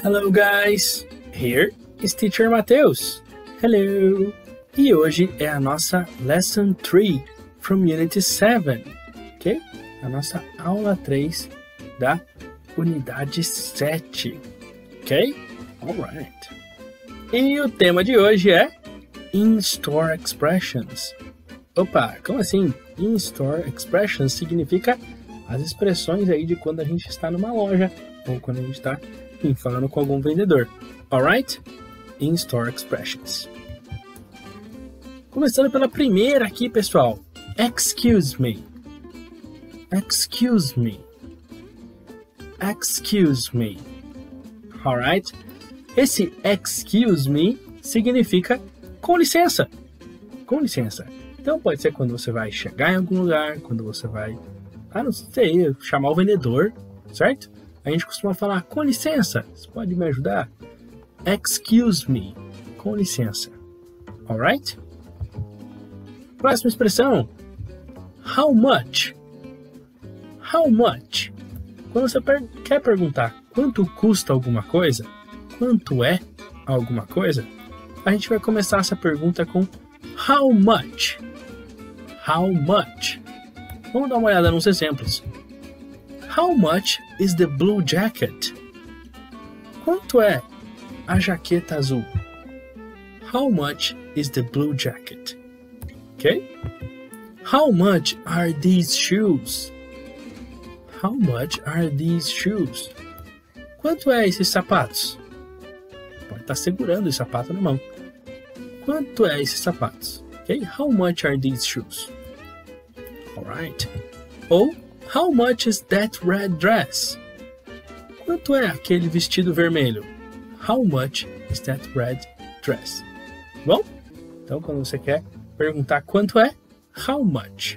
Hello guys, here is Teacher Mateus. Hello! E hoje é a nossa Lesson 3 from Unit 7, ok? A nossa aula 3 da Unidade 7, ok? Alright. E o tema de hoje é In-Store Expressions. Opa, como assim? In-Store Expressions significa as expressões aí de quando a gente está numa loja ou quando a gente está falando com algum vendedor. Alright? In-Store Expressions. Começando pela primeira aqui, pessoal. Excuse me. Excuse me. Excuse me. Alright? Esse excuse me significa com licença. Com licença. Então pode ser quando você vai chegar em algum lugar, quando você vai, não sei, chamar o vendedor, certo? A gente costuma falar, com licença, você pode me ajudar? Excuse me, com licença. Alright? Próxima expressão, how much? How much? Quando você quer perguntar quanto custa alguma coisa, quanto é alguma coisa, a gente vai começar essa pergunta com how much? How much? Vamos dar uma olhada nos exemplos. How much is the blue jacket? Quanto é a jaqueta azul? How much is the blue jacket? Ok? How much are these shoes? How much are these shoes? Quanto é esses sapatos? Pode estar segurando esse sapato na mão. Quanto é esses sapatos? Ok? How much are these shoes? Alright. Ou how much is that red dress? Quanto é aquele vestido vermelho? How much is that red dress? Bom, então quando você quer perguntar quanto é, how much?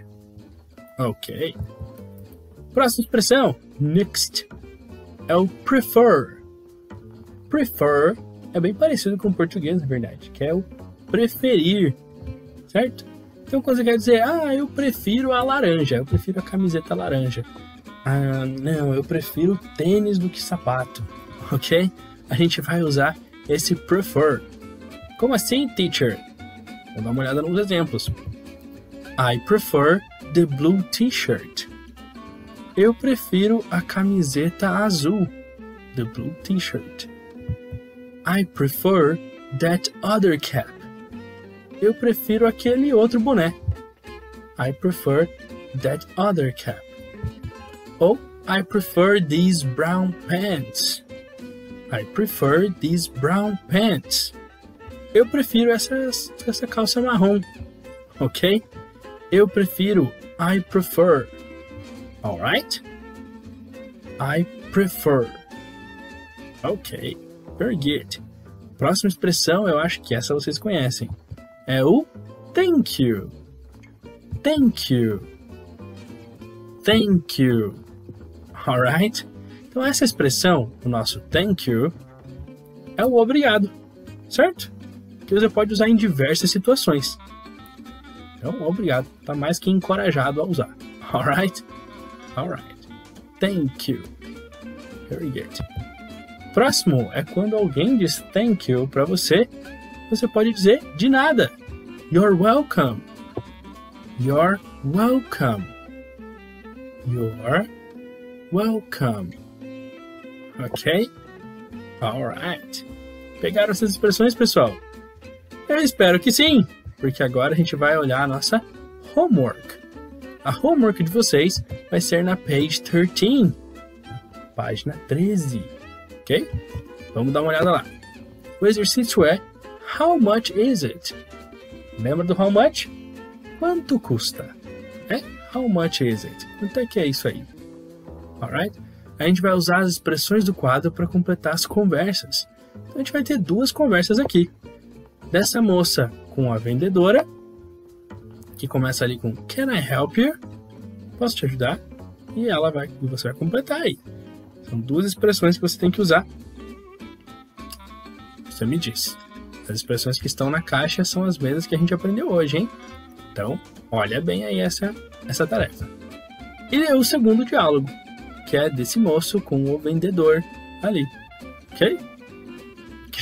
Ok. Próxima expressão, next, é o prefer. Prefer é bem parecido com o português, na verdade, que é o preferir, certo? Então quando você quer dizer, eu prefiro a laranja, eu prefiro a camiseta laranja. Não, eu prefiro tênis do que sapato, ok? A gente vai usar esse prefer. Como assim, teacher? Vamos dar uma olhada nos exemplos. I prefer the blue t-shirt. Eu prefiro a camiseta azul, the blue t-shirt. I prefer that other cap. Eu prefiro aquele outro boné. I prefer that other cap. Ou I prefer these brown pants. I prefer these brown pants. Eu prefiro essa calça marrom. Ok? Eu prefiro. I prefer. Alright? I prefer. Ok. Very good. Próxima expressão, eu acho que essa vocês conhecem. É o thank you. Thank you. Thank you. Alright? Então essa expressão, o nosso thank you, é o obrigado, certo? Que você pode usar em diversas situações. Então, obrigado. Está mais que encorajado a usar. Alright? Alright. Thank you. Very good. Próximo é quando alguém diz thank you para você. Você pode dizer de nada. You're welcome. You're welcome. You're welcome. Ok? Alright. Pegaram essas expressões, pessoal? Eu espero que sim, porque agora a gente vai olhar a nossa homework. A homework de vocês vai ser na page 13, página 13. Ok? Vamos dar uma olhada lá. O exercício é how much is it? Lembra do how much? Quanto custa? How much is it? Quanto é que é isso aí? Alright? A gente vai usar as expressões do quadro para completar as conversas. Então a gente vai ter duas conversas aqui. Dessa moça com a vendedora, que começa ali com Can I help you? Posso te ajudar? E você vai completar aí. São duas expressões que você tem que usar. Você me diz. As expressões que estão na caixa são as mesmas que a gente aprendeu hoje, hein? Então, olha bem aí essa tarefa. E o segundo diálogo, que é desse moço com o vendedor ali. Ok?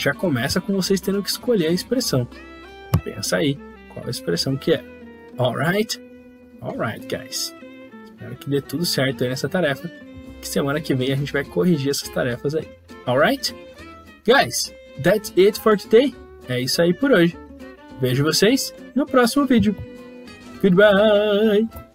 já começa com vocês tendo que escolher a expressão. Pensa aí, qual a expressão que é. Alright? Alright, guys. Espero que dê tudo certo aí nessa tarefa, que semana que vem a gente vai corrigir essas tarefas aí. Alright? Guys, that's it for today. É isso aí por hoje. Vejo vocês no próximo vídeo. Goodbye!